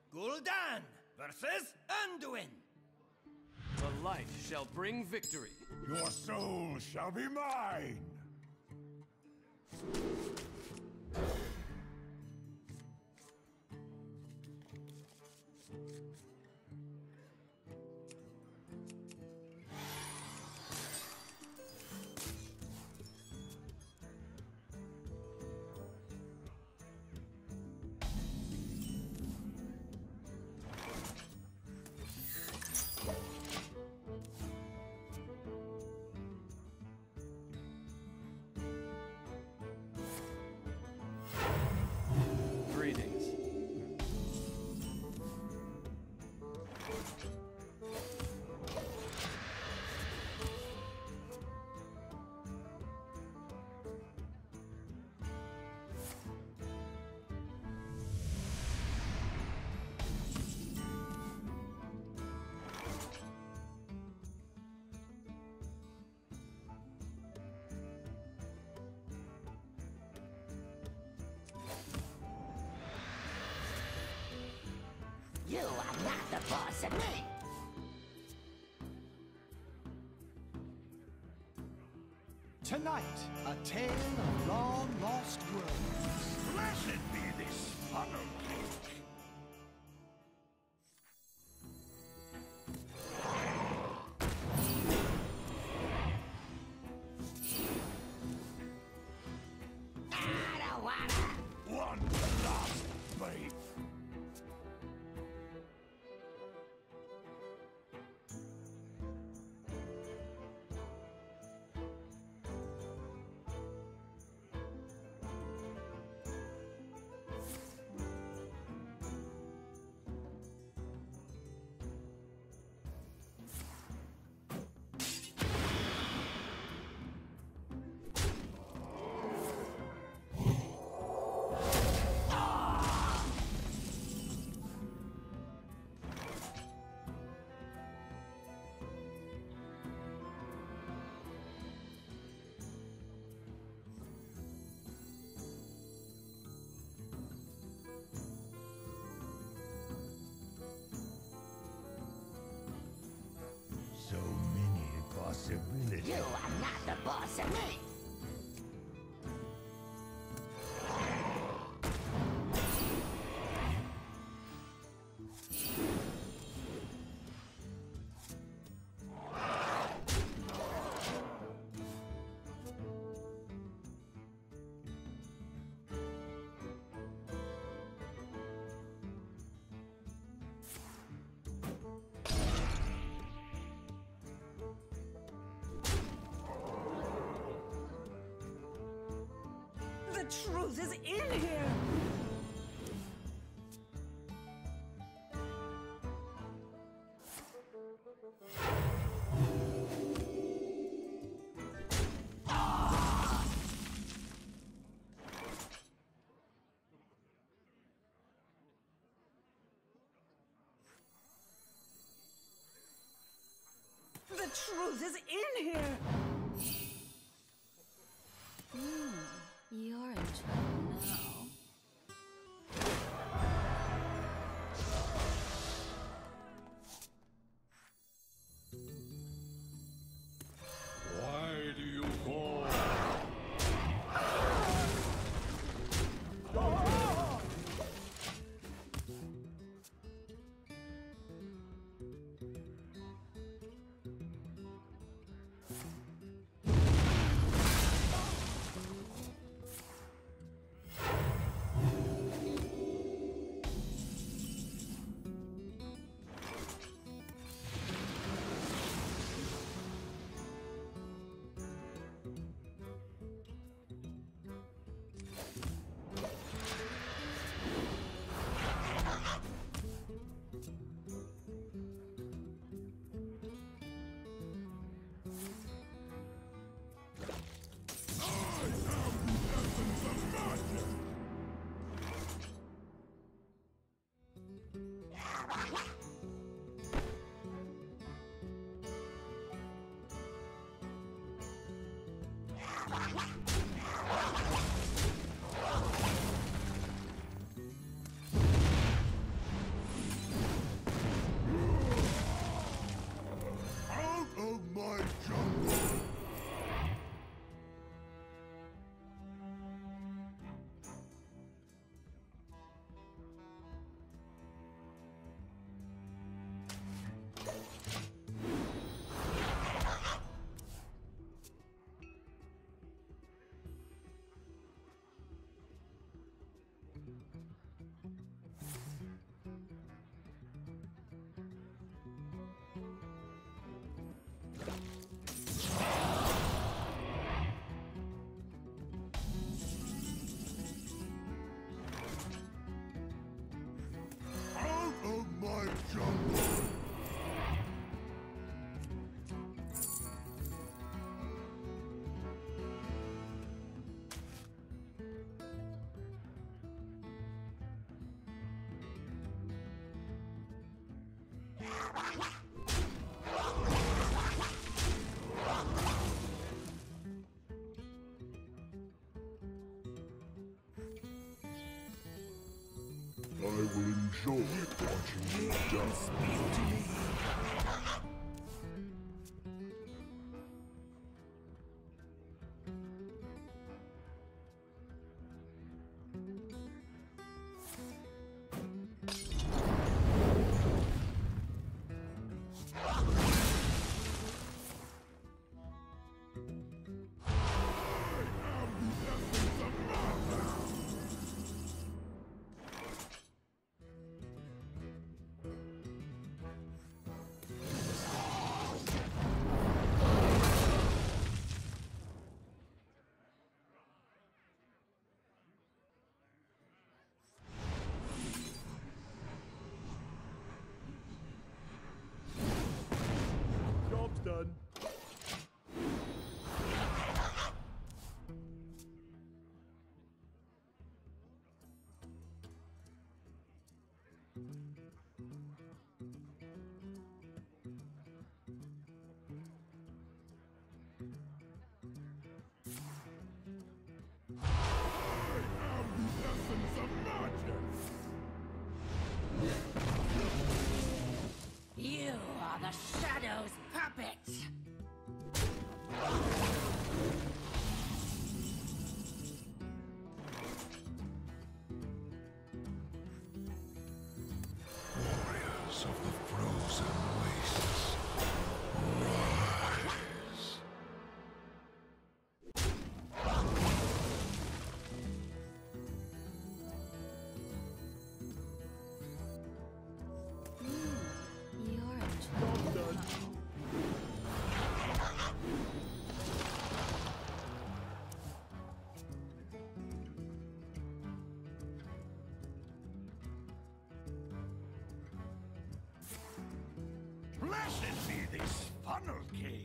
Gul'dan versus Anduin. The light shall bring victory. Your soul shall be mine! Greetings. You are not the boss of me! Tonight, a tale of long-lost worlds. Blessed be this funnel cake! I don't wanna! One last faith! So many possibilities. You are not the boss of me! The truth is in here! The truth is in here! You're in trouble now. Why do you call? Out of my jungle! I will enjoy watching you die. Job's done. You are the Shadow's puppet! Warriors of the frozen wastes, rise. You're in trouble. Blessed be this funnel cake.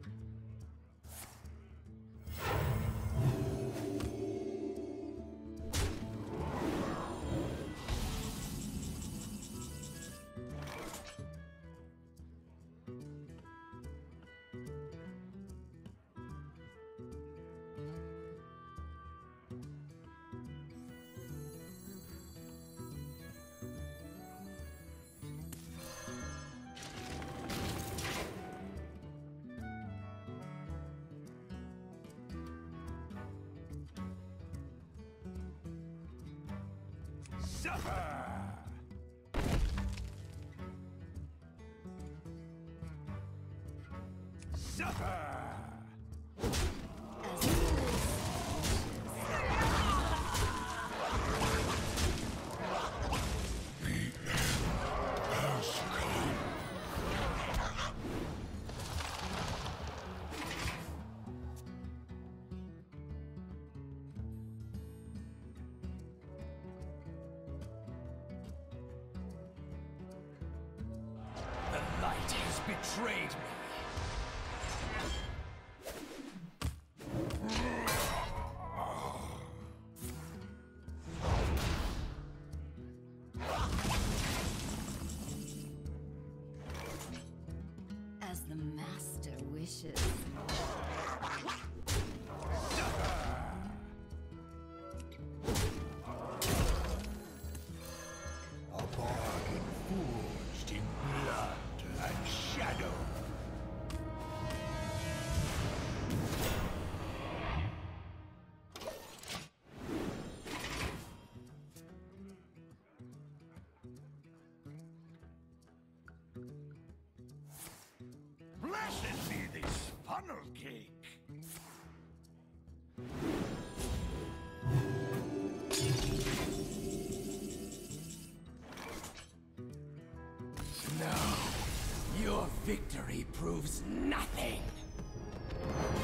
Suffer! Suffer! As you Has come. The light has betrayed me. as the master wishes. A bargain forged in blood and shadow. Blessed be this funnel cake. Now, your Your victory proves nothing.